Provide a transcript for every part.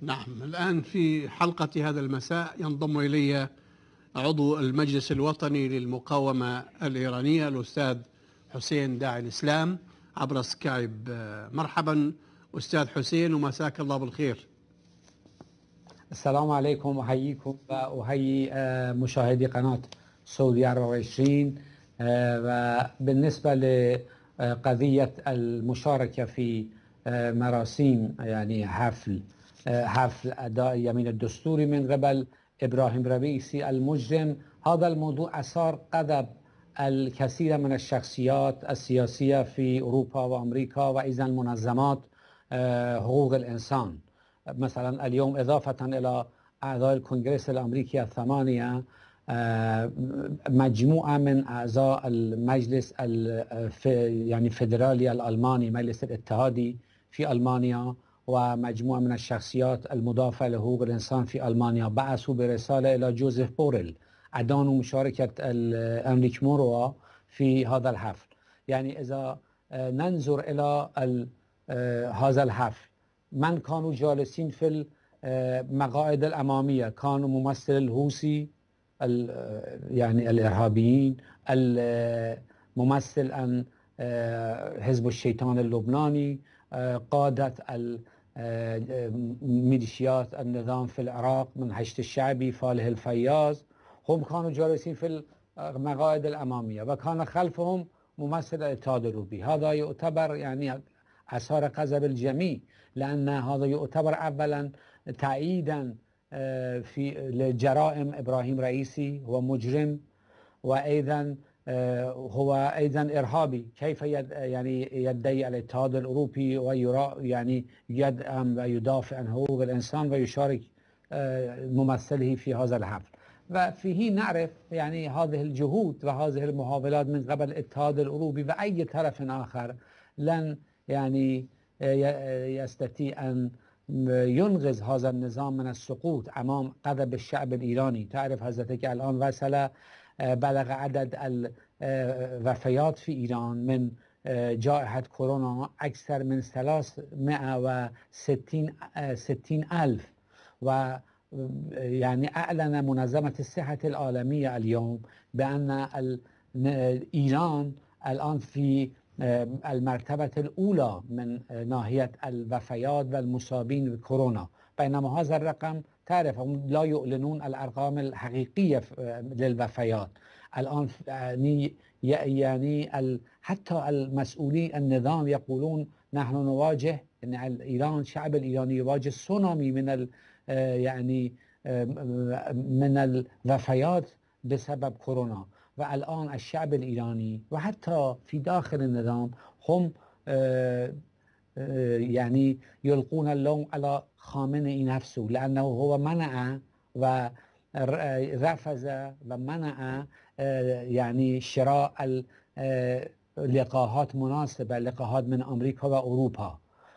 نعم، الآن في حلقة هذا المساء ينضم إلي عضو المجلس الوطني للمقاومة الإيرانية الأستاذ حسين داعي الإسلام عبر سكايب. مرحبا أستاذ حسين ومساك الله بالخير. السلام عليكم، أحييكم وأحيي مشاهدي قناة سعودية 24. وبالنسبة لقضية المشاركة في مراسيم يعني حفل أداء يمين الدستوري من قبل إبراهيم رئيسي المجرم، هذا الموضوع أثار غضب الكثير من الشخصيات السياسية في أوروبا وأمريكا وأيضا منظمات حقوق الإنسان. مثلا اليوم إضافة إلى أعضاء الكونغرس الأمريكي الثمانية، مجموعة من أعضاء المجلس يعني الفيدرالي الألماني، مجلس الاتحادي في ألمانيا، ومجموعة من الشخصيات المدافعة لحقوق الإنسان في ألمانيا بعثوا برسالة إلى جوزيف بوريل أدانوا مشاركة أنريك موروا في هذا الحفل. يعني إذا ننظر إلى هذا الحفل، من كانوا جالسين في المقاعد الأمامية كانوا ممثل الحوثي يعني الإرهابيين، الممثل عن حزب الشيطان اللبناني، قادة ميليشيات النظام في العراق من حشد الشعبي فالح الفياض، هم كانوا جالسين في المقاعد الأمامية وكان خلفهم ممثل الاتحاد الأوروبي. هذا يعتبر يعني أثار غضب الجميع، لأن هذا يعتبر أولا تأييدا في لجرائم إبراهيم رئيسي، هو مجرم وأيضا هو أيضا إرهابي. كيف يعني يدعي الاتحاد الأوروبي يعني يدعم ويدافع عن حقوق الإنسان ويشارك ممثله في هذا الحفل؟ وفيه نعرف يعني هذه الجهود وهذه المحاولات من قبل الاتحاد الأوروبي وأي طرف آخر لن يعني يستطيع أن ينقذ هذا النظام من السقوط أمام غضب الشعب الإيراني. تعرف حضرتك الآن بلغ عدد الوفيات في إيران من جائحة كورونا أكثر من 360 ألف، و يعني أعلن منظمة الصحة العالمية اليوم بأن إيران الآن في المرتبة الأولى من ناحية الوفيات والمصابين بكورونا، بينما هذا الرقم تعرف هم لا يعلنون الأرقام الحقيقية للوفيات الآن. يعني حتى المسؤولين النظام يقولون نحن نواجه أن إيران، الشعب الإيراني يواجه تسونامي من يعني من الوفيات بسبب كورونا. والآن الشعب الإيراني وحتى في داخل النظام هم يعني يلقون اللوم على خامنئي نفسه، لأنه هو منع ورفض ومنع يعني شراء لقاحات مناسبة، لقاحات من أمريكا وأوروبا.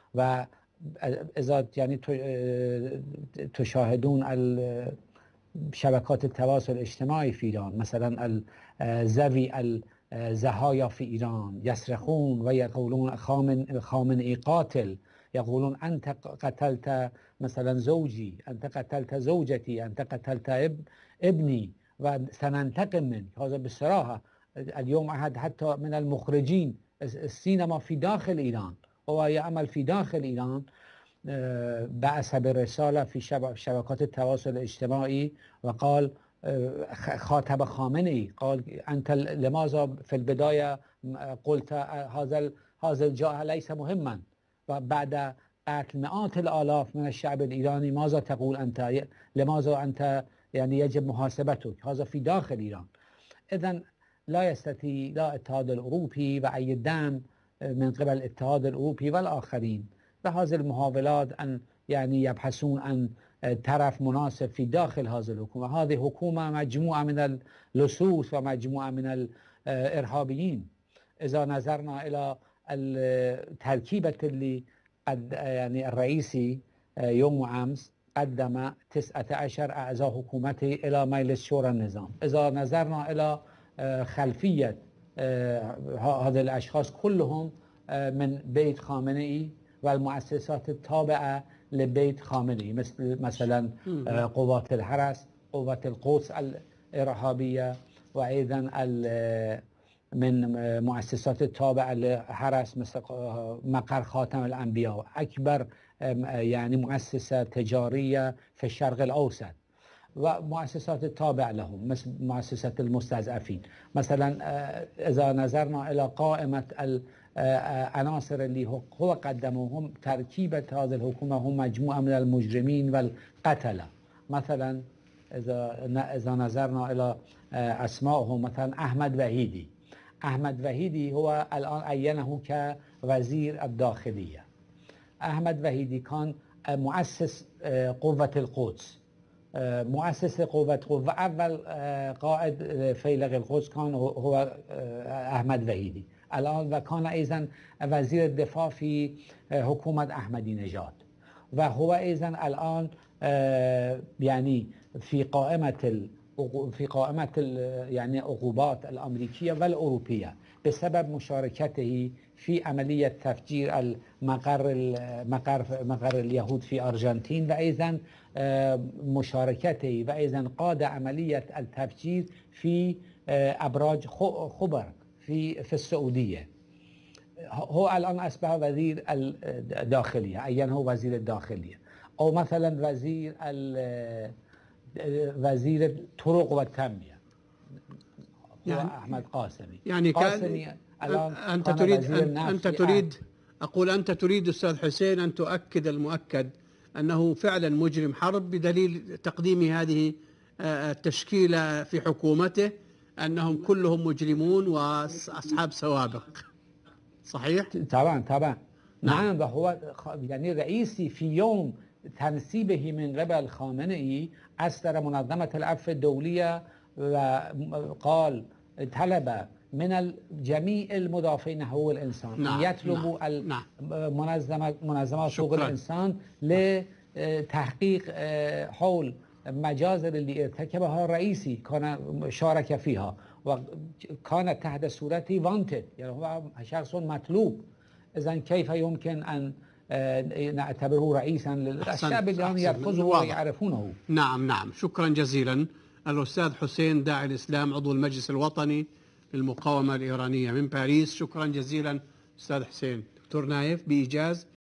وإذا يعني تشاهدون شبكات التواصل الاجتماعي في إيران، مثلا زوي الزهايا في إيران يصرخون ويقولون خامنئي قاتل، يقولون أنت قتلت مثلا زوجي، أنت قتلت زوجتي، أنت قتلت ابني وسننتقم منك. هذا بصراحة اليوم أحد حتى من المخرجين السينما في داخل إيران، هو يعمل في داخل إيران، بعث برسالة في شبكات التواصل الاجتماعي وقال خاطب خامنئي، قال أنت لماذا في البداية قلت هذا الجائحة ليس مهما، وبعد قتل مئات الآلاف من الشعب الإيراني ماذا تقول أنت؟ لماذا أنت يعني يجب محاسبتك؟ هذا في داخل إيران. إذن لا يستطيع لا الاتحاد الأوروبي وأي دعم من قبل الاتحاد الأوروبي والآخرين بهذه المحاولات أن يعني يبحثون عن طرف مناسب في داخل هذه الحكومة. هذه حكومة مجموعة من اللصوص ومجموعة من الإرهابيين. إذا نظرنا إلى التركيبة اللي يعني الرئيسي يوم أمس قدم 19 أعضاء حكومته إلى مجلس شورى النظام. إذا نظرنا إلى خلفية هذه الأشخاص كلهم من بيت خامنئي والمؤسسات التابعة لبيت خامنئي، مثلا قوات الحرس، قوات القدس الإرهابية، وأيضا من مؤسسات التابعة لحرس مثل مقر خاتم الأنبياء، أكبر يعني مؤسسة تجارية في الشرق الأوسط، ومؤسسات التابعة لهم مثل مؤسسة المستضعفين. مثلا إذا نظرنا إلى قائمة العناصر اللي هو قدموهم، تركيبة هذه الحكومة هم مجموعة من المجرمين والقتلة. مثلا إذا نظرنا إلى أسمائهم، مثلا أحمد وحيدي. أحمد وحيدي هو الآن عينه كوزير الداخلية. أحمد وحيدي كان مؤسس قوة القدس، مؤسس قوة أول قائد فيلق القدس كان هو أحمد وحيدي الآن، وكان أيضا وزير الدفاع في حكومة أحمدي نژاد، وهو أيضا الآن يعني في قائمة يعني العقوبات الأمريكية والأوروبية بسبب مشاركته في عملية تفجير مقر اليهود في أرجنتين، وأيضا مشاركته وأيضا قاد عملية التفجير في أبراج خبر في السعودية. هو الآن أصبح وزير الداخلية، عينه وزير الداخلية. أو مثلا وزير الطرق والتنمية هو أحمد قاسمي. يعني قاسمي أنت تريد أستاذ حسين أن تؤكد المؤكد أنه فعلا مجرم حرب بدليل تقديم هذه التشكيلة في حكومته، أنهم كلهم مجرمون وأصحاب سوابق، صحيح؟ طبعا نعم. وهو يعني رئيسي في يوم تنصيبه من قبل خامنئي أصدر منظمة العفو الدولية وقال طلب من جميع المدافعين حقوق الإنسان أن يطلبوا منظمات حقوق الإنسان لتحقيق حول مجازر اللي ارتكبها الرئيسي، كان شارك فيها وكانت تحت صورة وانتد، يعني هو شخص مطلوب. إذن كيف يمكن أن نعتبره رئيسا للشعب الذي يرفضه ويعرفونه؟ نعم. شكرا جزيلا الأستاذ حسين داعي الإسلام، عضو المجلس الوطني للمقاومة الإيرانية من باريس. شكرا جزيلا أستاذ حسين. دكتور نايف بإيجاز